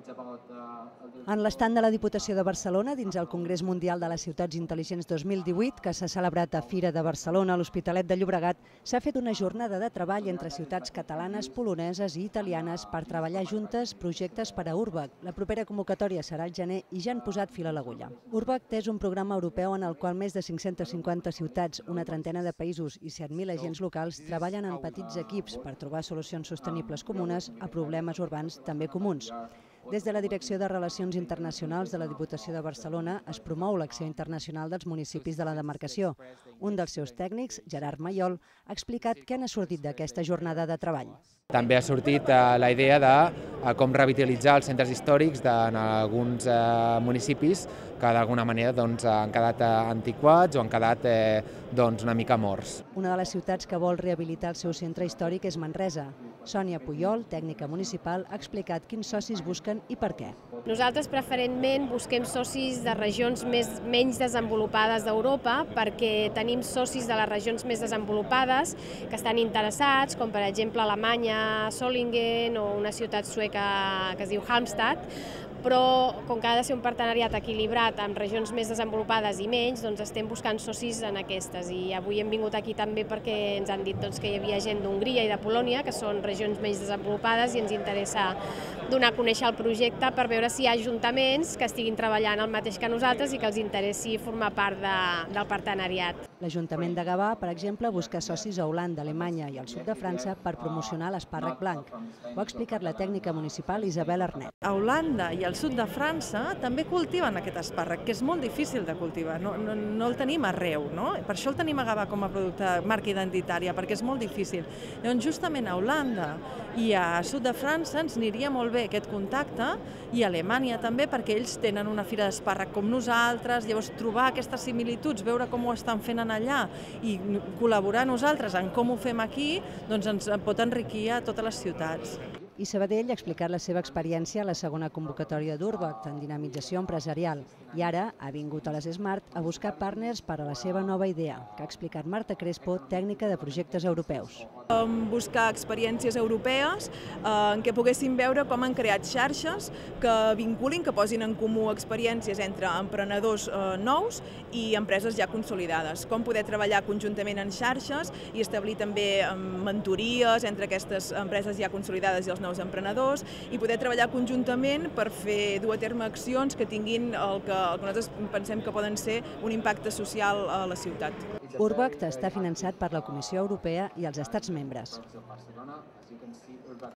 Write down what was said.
En l'estand de la Diputació de Barcelona, dins el Congrés Mundial de les Ciutats Intel·ligents 2018, que s'ha celebrat a Fira de Barcelona, a l'Hospitalet de Llobregat, s'ha fet una jornada de treball entre ciutats catalanes, poloneses i italianes per treballar juntes projectes per a Urbakt. La propera convocatòria serà al gener i ja han posat fil a l'agulla. Urbakt és un programa europeu en el qual més de 550 ciutats, una trentena de països i 7.000 agents locals treballen en petits equips per trobar solucions sostenibles comunes a problemes urbans també comuns. Des de la Direcció de Relacions Internacionals de la Diputació de Barcelona es promou l'acció internacional dels municipis de la demarcació. Un dels seus tècnics, Gerard Mayol, ha explicat què n'ha sortit d'aquesta jornada de treball. També ha sortit la idea de com revitalitzar els centres històrics en alguns municipis que d'alguna manera han quedat antiquats o han quedat una mica morts. Una de les ciutats que vol rehabilitar el seu centre històric és Manresa. Sònia Puyol, tècnica municipal, ha explicat quins socis busquen i per què. Nosaltres preferentment busquem socis de regions menys desenvolupades d'Europa perquè tenim socis de les regions més desenvolupades que estan interessats, com per exemple Alemanya, Solingen o una ciutat sueca que es diu Halmstad, però com que ha de ser un partenariat equilibrat amb regions més desenvolupades i menys, doncs estem buscant socis en aquestes. I avui hem vingut aquí també perquè ens han dit que hi havia gent d'Hongria i de Polònia, que són regions menys desenvolupades, i ens interessa donar a conèixer el projecte per veure si hi ha ajuntaments que estiguin treballant el mateix que nosaltres i que els interessi formar part del partenariat. L'Ajuntament de Gavà, per exemple, busca socis a Holanda, Alemanya i al sud de França per promocionar l'espàrrec blanc. Ho ha explicat la tècnica municipal Isabel Arnet. A Holanda i al sud de França també cultiven aquest espàrrec, que és molt difícil de cultivar, no el tenim arreu, no? Per això el tenim a Gavà com a producte, marca identitària, perquè és molt difícil. Llavors, justament a Holanda i a sud de França ens aniria molt bé aquest contacte, i a Alemanya també, perquè ells tenen una fira d'espàrrec com nosaltres, llavors trobar aquestes similituds, veure com ho estan fent allà i col·laborar nosaltres en com ho fem aquí, doncs ens pot enriquir a totes les ciutats. I Sabadell ha explicat la seva experiència a la segona convocatòria d'Urbakt en dinamització empresarial i ara ha vingut a les Smart a buscar partners per a la seva nova idea, que ha explicat Marta Crespo, tècnica de projectes europeus. Buscar experiències europees en què poguéssim veure com han creat xarxes que vinculin, que posin en comú experiències entre emprenedors nous i empreses ja consolidades. Com poder treballar conjuntament en xarxes i establir també mentories entre aquestes empreses ja consolidades i els nous emprenedors i poder treballar conjuntament per dur a terme accions que tinguin el que nosaltres pensem que poden ser un impacte social a la ciutat. Urbakt està finançat per la Comissió Europea i els Estats membres.